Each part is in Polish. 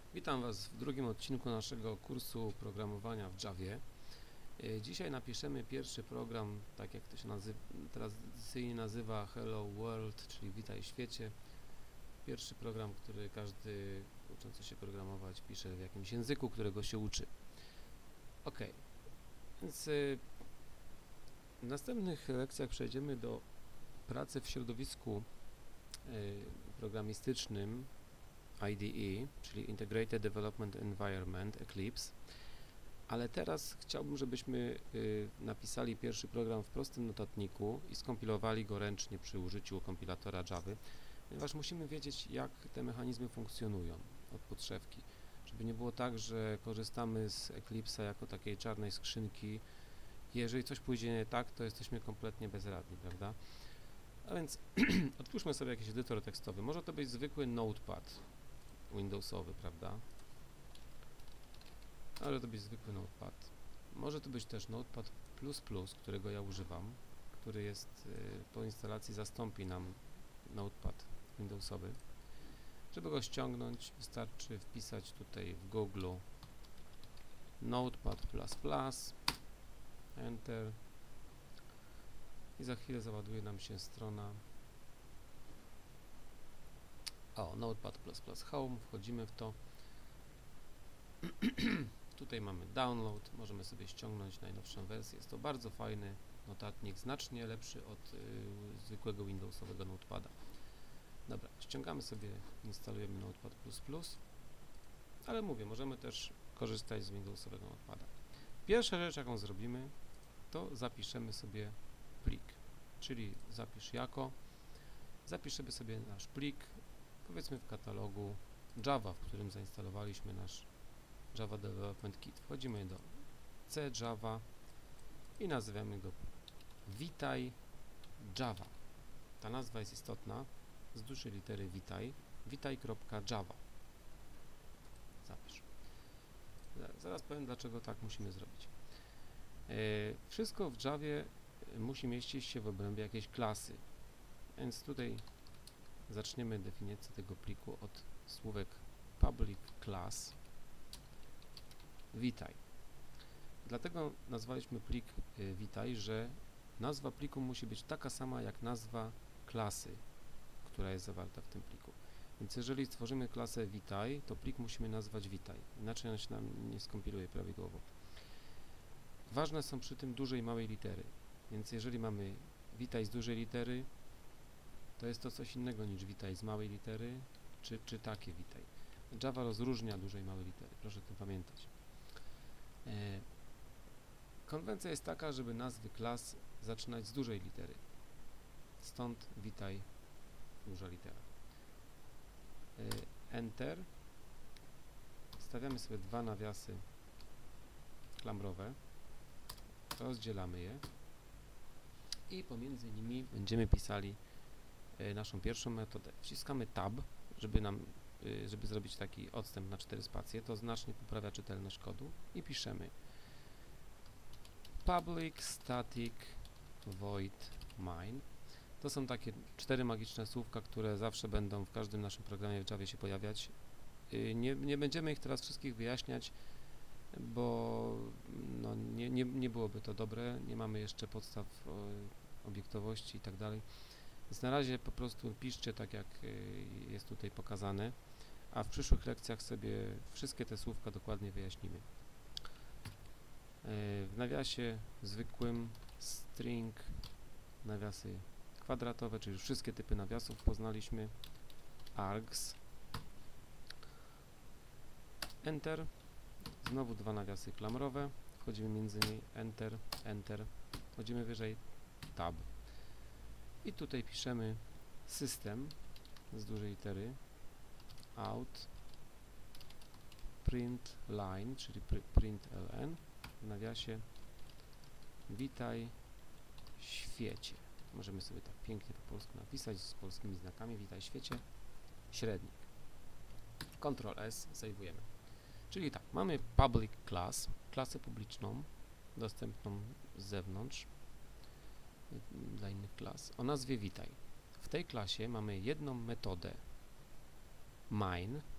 Witam Was w drugim odcinku naszego kursu programowania w Javie. Dzisiaj napiszemy pierwszy program, tak jak to się tradycyjnie nazywa Hello World, czyli Witaj świecie. Pierwszy program, który każdy uczący się programować pisze w jakimś języku, którego się uczy. Ok, więc w następnych lekcjach przejdziemy do pracy w środowisku programistycznym IDE, czyli Integrated Development Environment, Eclipse, ale teraz chciałbym, żebyśmy napisali pierwszy program w prostym notatniku i skompilowali go ręcznie przy użyciu kompilatora Java, ponieważ musimy wiedzieć, jak te mechanizmy funkcjonują od podszewki, żeby nie było tak, że korzystamy z Eclipse'a jako takiej czarnej skrzynki. Jeżeli coś pójdzie nie tak, to jesteśmy kompletnie bezradni, prawda? A więc otwórzmy sobie jakiś edytor tekstowy. Może to być zwykły Notepad Windowsowy, prawda? Ale to być zwykły Notepad. Może to być też Notepad++, którego ja używam, który jest po instalacji zastąpi nam Notepad Windowsowy. Żeby go ściągnąć, wystarczy wpisać tutaj w Google Notepad++, Enter i za chwilę załaduje nam się strona. O, Notepad++ Home, wchodzimy w to. Tutaj mamy download, możemy sobie ściągnąć najnowszą wersję. Jest to bardzo fajny notatnik, znacznie lepszy od zwykłego Windowsowego Notepada. Dobra, ściągamy sobie, instalujemy Notepad++, ale mówię, możemy też korzystać z Windowsowego Notepada. Pierwsza rzecz, jaką zrobimy, to zapiszemy sobie plik, czyli zapiszemy sobie nasz plik, powiedzmy w katalogu Java, w którym zainstalowaliśmy nasz Java Development Kit. Wchodzimy do C Java i nazywamy go Witaj Java. Ta nazwa jest istotna, z dużej litery witaj, witaj.java. Zapisz. Zaraz powiem, dlaczego tak musimy zrobić. Wszystko w Javie musi mieścić się w obrębie jakiejś klasy, więc tutaj zaczniemy definicję tego pliku od słówek public class witaj. Dlatego nazwaliśmy plik witaj, że nazwa pliku musi być taka sama jak nazwa klasy, która jest zawarta w tym pliku. Więc jeżeli stworzymy klasę witaj, to plik musimy nazwać witaj, inaczej on się nam nie skompiluje prawidłowo. Ważne są przy tym duże i małe litery, więc jeżeli mamy witaj z dużej litery, to jest to coś innego niż witaj z małej litery, czy takie witaj. Java rozróżnia duże i małe litery, proszę o tym pamiętać. Konwencja jest taka, żeby nazwy klas zaczynać z dużej litery. Stąd witaj, duża litera. Enter. Stawiamy sobie dwa nawiasy klamrowe. Rozdzielamy je i pomiędzy nimi będziemy pisali naszą pierwszą metodę. Wciskamy Tab, żeby zrobić taki odstęp na 4 spacje. To znacznie poprawia czytelność kodu i piszemy public static void main. To są takie 4 magiczne słówka, które zawsze będą w każdym naszym programie w Javie się pojawiać. Nie będziemy ich teraz wszystkich wyjaśniać, bo no, nie byłoby to dobre. Nie mamy jeszcze podstaw obiektowości i tak dalej. Więc na razie po prostu piszcie tak, jak jest tutaj pokazane, a w przyszłych lekcjach sobie wszystkie te słówka dokładnie wyjaśnimy. W nawiasie zwykłym string, nawiasy kwadratowe, czyli wszystkie typy nawiasów poznaliśmy, args, enter, znowu dwa nawiasy klamrowe, wchodzimy między nimi, enter, enter, wchodzimy wyżej, tab i tutaj piszemy system z dużej litery, out, print line, czyli print ln, w nawiasie witaj świecie. Możemy sobie tak pięknie po polsku napisać z polskimi znakami, witaj świecie, średnik. Ctrl S, sejwujemy. Czyli tak, mamy public class, klasę publiczną, dostępną z zewnątrz dla innych klas, o nazwie witaj. W tej klasie mamy jedną metodę main,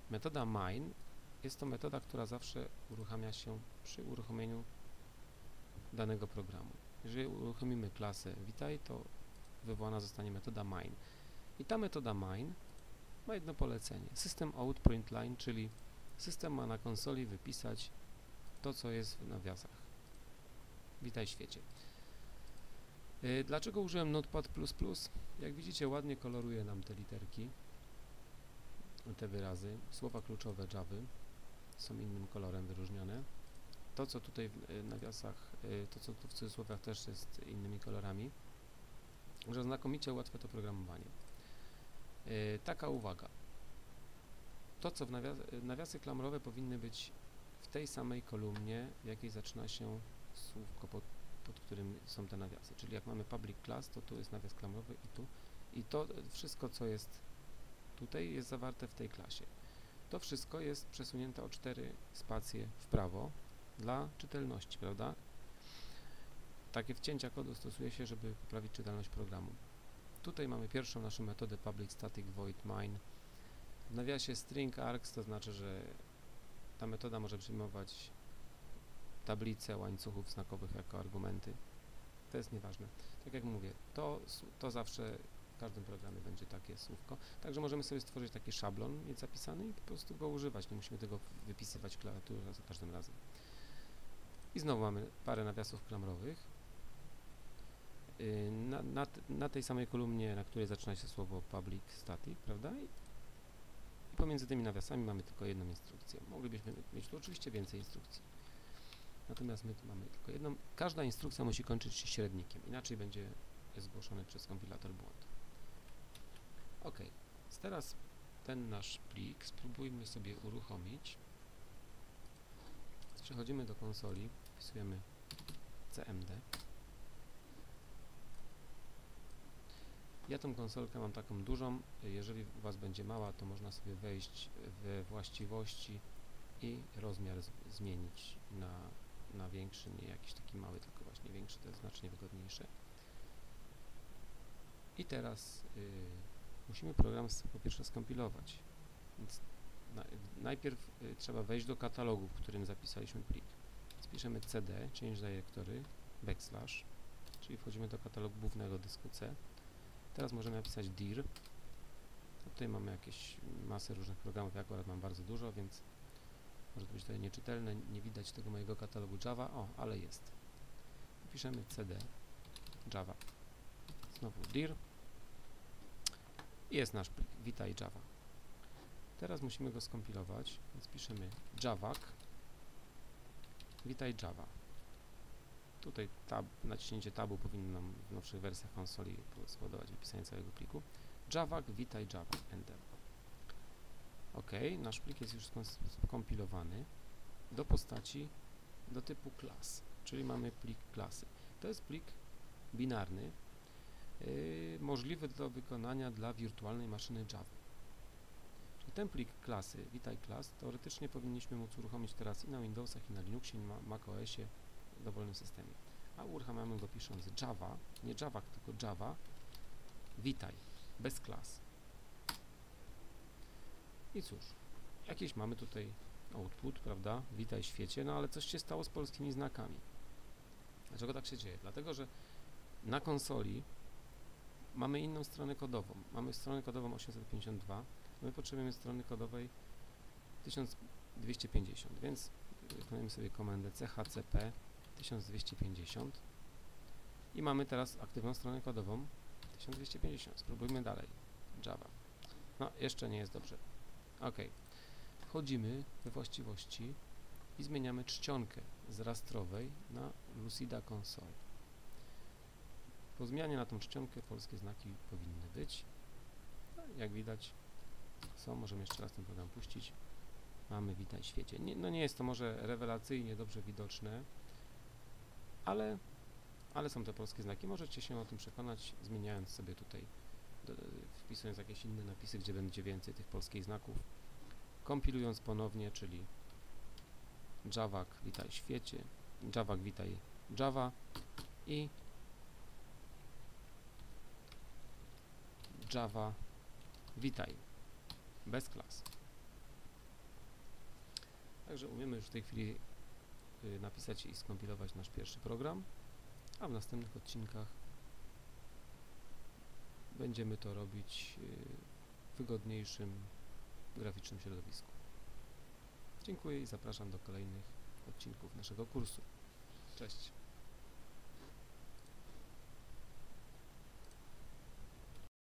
Metoda main jest to metoda, która zawsze uruchamia się przy uruchomieniu danego programu. Jeżeli uruchomimy klasę witaj, to wywołana zostanie metoda main. I ta metoda main ma jedno polecenie. System out println, czyli system ma na konsoli wypisać to, co jest w nawiasach. Witaj świecie. Dlaczego użyłem Notepad++? Jak widzicie, ładnie koloruje nam te literki, te wyrazy. Słowa kluczowe Java są innym kolorem wyróżnione. To, co tutaj w nawiasach, to, co tu w cudzysłowiach też jest innymi kolorami, że znakomicie ułatwia to programowanie. Taka uwaga. To, co w nawiasy klamrowe powinny być w tej samej kolumnie, w jakiej zaczyna się słówko, pod którym są te nawiasy. Czyli jak mamy public class, to tu jest nawias klamrowy i tu. I to wszystko, co jest tutaj, jest zawarte w tej klasie. To wszystko jest przesunięte o 4 spacje w prawo dla czytelności, prawda? Takie wcięcia kodu stosuje się, żeby poprawić czytelność programu. Tutaj mamy pierwszą naszą metodę public static void main. W nawiasie string args, to znaczy, że ta metoda może przyjmować tablice łańcuchów znakowych jako argumenty. To jest nieważne. Tak jak mówię, to zawsze w każdym programie będzie takie słówko. Także możemy sobie stworzyć taki szablon, mieć zapisany i po prostu go używać. Nie musimy tego wypisywać w klawiaturze za każdym razem. I znowu mamy parę nawiasów klamrowych. Na tej samej kolumnie, na której zaczyna się słowo public static, prawda? I pomiędzy tymi nawiasami mamy tylko jedną instrukcję. Moglibyśmy mieć tu oczywiście więcej instrukcji. Natomiast my tu mamy tylko jedną. Każda instrukcja musi kończyć się średnikiem, inaczej będzie zgłoszony przez kompilator błąd. Ok, teraz ten nasz plik spróbujmy sobie uruchomić. Przechodzimy do konsoli, wpisujemy cmd. Ja tą konsolkę mam taką dużą, jeżeli u Was będzie mała, to można sobie wejść we właściwości i rozmiar zmienić na większy, nie jakiś taki mały, tylko właśnie większy, to jest znacznie wygodniejsze. I teraz musimy program po pierwsze skompilować, więc najpierw trzeba wejść do katalogu, w którym zapisaliśmy plik. Spiszemy cd, change directory, backslash, czyli wchodzimy do katalogu głównego dysku C. Teraz możemy napisać dir. Tutaj mamy jakieś masę różnych programów, ja akurat mam bardzo dużo, więc może to być tutaj nieczytelne, nie widać tego mojego katalogu Java, ale jest. Piszemy cd Java, znowu dir i jest nasz plik, witaj Java. Teraz musimy go skompilować, więc piszemy javak, witaj Java. Tutaj naciśnięcie tabu powinno nam w nowszych wersjach konsoli spowodować wypisanie całego pliku. Javak, witaj Java, enter. Ok, nasz plik jest już skompilowany do postaci, do typu class, czyli mamy plik klasy. To jest plik binarny, możliwy do wykonania dla wirtualnej maszyny Java. Czyli ten plik klasy, witaj class, teoretycznie powinniśmy móc uruchomić teraz i na Windowsach, i na Linuxie, i na macOSie, w dowolnym systemie. A uruchamiamy go pisząc Java, nie Java, tylko Java, witaj, bez klas. I cóż, jakiś mamy tutaj output, prawda, witaj świecie, no ale coś się stało z polskimi znakami. Dlaczego tak się dzieje? Dlatego, że na konsoli mamy inną stronę kodową. Mamy stronę kodową 852, my potrzebujemy strony kodowej 1250, więc wykonujemy sobie komendę chcp 1250 i mamy teraz aktywną stronę kodową 1250. Spróbujmy dalej. Java. No, jeszcze nie jest dobrze. Ok. Wchodzimy we właściwości i zmieniamy czcionkę z rastrowej na Lucida Console. Po zmianie na tą czcionkę polskie znaki powinny być. Jak widać są. Możemy jeszcze raz ten program puścić. Mamy witaj świecie. Nie jest to może rewelacyjnie dobrze widoczne, ale są te polskie znaki. Możecie się o tym przekonać, zmieniając sobie tutaj, wpisując jakieś inne napisy, gdzie będzie więcej tych polskich znaków. Kompilując ponownie, czyli javak witaj świecie, javak witaj Java i Java witaj bez klas. Także umiemy już w tej chwili napisać i skompilować nasz pierwszy program, a w następnych odcinkach będziemy to robić w wygodniejszym graficznym środowisku. Dziękuję i zapraszam do kolejnych odcinków naszego kursu. Cześć!